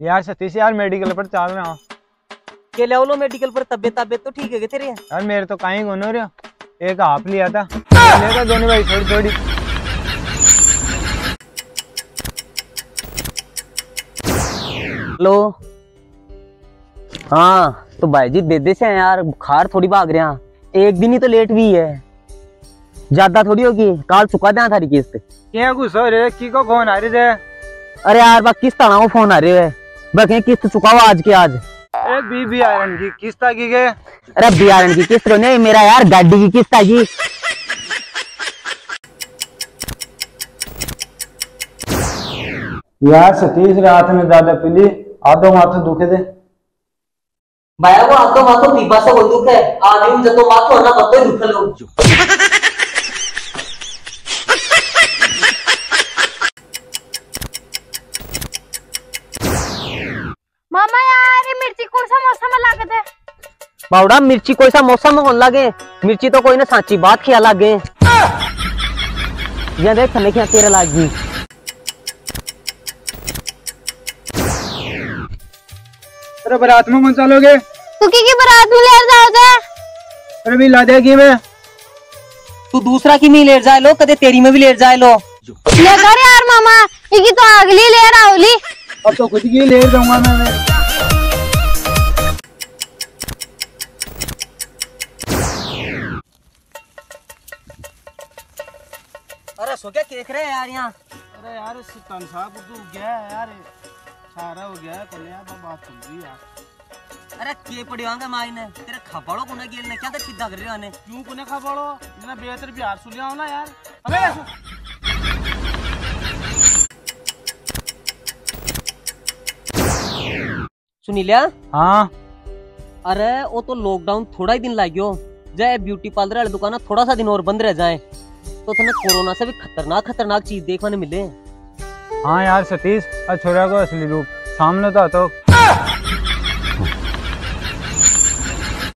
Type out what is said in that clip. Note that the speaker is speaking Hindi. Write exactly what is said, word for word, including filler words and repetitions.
यार सतीश यार मेडिकल पर चल रहा हूँ। के ले लो मेडिकल पर, तबियत तबियत तो ठीक है तेरे? यार मेरे तो कहीं गुन हो रहा, एक हाफ लिया था, लेगा दोनों भाई थोड़ी थोड़ी। हेलो, हाँ तो भाई जी दे से हैं यार, बुखार थोड़ी भाग रहा, एक दिन ही तो लेट भी है, ज्यादा थोड़ी होगी, काल चुका देना थारी किस्त। क्या गुस्सा हो रहे की को फोन आ रहे थे? अरे यार बा किस्त आना, वो फोन आ रहे है बस, किस्त चुका हुआ आज के आज। एक बी बी आयरन की किस्त आ गई। अरे बी आयरन की किस्त नहीं, मेरा यार गाड़ी की किस्त आ गई। यार सतीश रात में ज्यादा पीली, आधो माथो दुखे थे। भाया वो आधो माथो पीपा से वो दुख है, आदमी जब तो माथो ना बतो दुख लो। मामा यार मिर्ची कौन सा मौसम में लागत है? बावड़ा मिर्ची कोई सा मौसम में लागे, मिर्ची तो कोई ना साची बात खिया लागे। ये देख थने क्या तेरे लागी। अरे बारात में कौन चलोगे? तू की की बारात में ले जाओगे? अरे भी ला देगी मैं। तू दूसरा की में ले जाए लो, कदे तेरी में भी ले जाए लो। ले कर यार मामा, ये तो अगली ले रावली। अब तो खुद की ले जाऊंगा मैं, मैं। अरे सो क्या देख रहे हैं यार यहाँ? अरे यार तनसाब तो गया है यार, सारा हो गया है कन्या, बात सुन रही यार। अरे के पड़ी होंगे माई ने तेरे खपड़ो कोने गेल ने क्या तो सीधा कर रहे ने? क्यों कोने खपड़ो इतना बेहतर बिहार सुनिया हो ना यार। अबे सुनी लिया? हाँ। अरे वो तो लॉकडाउन थोड़ा ही दिन लागियो, जाए ब्यूटी पार्लर वाली दुकान थोड़ा सा दिन और बंद रह जाए तो तुम्हें कोरोना से भी खतरनाक खतरनाक चीज देखने मिले। हाँ यार सतीश, छोरा को असली रूप सामने तो, तो